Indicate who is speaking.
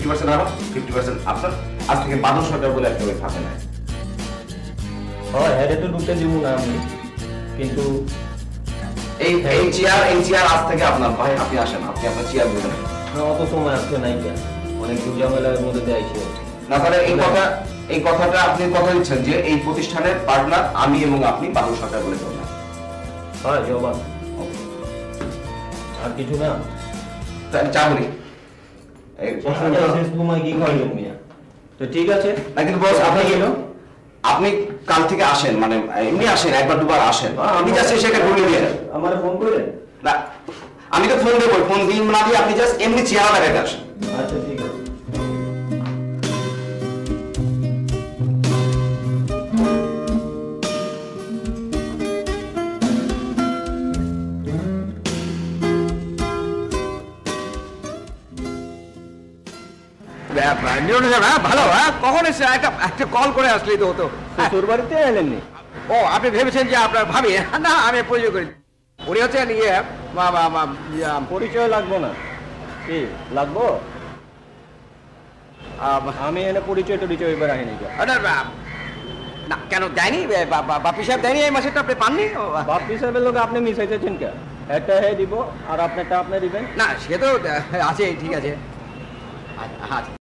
Speaker 1: 50% আমার 50% আপনার আজ থেকে 1200 টাকা বলে একটা ওই থাকে না
Speaker 2: হয় হেডে তো ঢুকতে দিব না আমি কিন্তু
Speaker 1: এই চেয়ার আজ থেকে আপনার ভাই আপনি আসেন আপনি আপনার চেয়ার বলেন
Speaker 2: অত সময় আসতে নাই কেন অনেক ঝামেলার মধ্যে যাইছে
Speaker 1: না তাহলে এই কথাটা আপনি কথা দিচ্ছেন যে এই প্রতিষ্ঠানের পার্টনার আমি এবং আপনি 1200 টাকা বলে দেবেন
Speaker 2: হয় জবান আর কিছু না
Speaker 1: তাহলে চা বলি
Speaker 2: কি খাইলাম মিয়া তো ঠিক আছে
Speaker 1: না কিন্তু বস আপনি কাল থেকে আসেন মানে এমনি আসেন একবার দুবার আসেন আপনি জাস্ট এসে একটা ঘুরে দিয়ে
Speaker 2: আমার ফোন করে
Speaker 1: না আমি তো ফোন দেবো ফোন দিন না দিয়ে আপনি জাস্ট এমনি চেয়ার লাগাতে আসেন
Speaker 2: আচ্ছা ঠিক আছে
Speaker 3: ভালো কখন এসে একটা কল করে আসলেই তো হতো
Speaker 2: তোর বাড়িতে এলেননি
Speaker 3: ও আপনি ভেবেছেন যে আপনার ভাবি না আমি পরিচয় করি উনি হচ্ছেন
Speaker 2: পরিচয় লাগবো না কি লাগবো আমি এনে পরিচয় টরিচয় এবার আনি
Speaker 3: না কেন দেয়নি বাপি সাহেব দেয়নি এই মাসেরটা আপনি পাননি
Speaker 2: বাপি সাহেবের লোক আপনি মিশাইতেছেন কে একটা হে দিব আর আপনারটা আপনি দিবেন
Speaker 3: না সে তো আছে ঠিক আছে আচ্ছা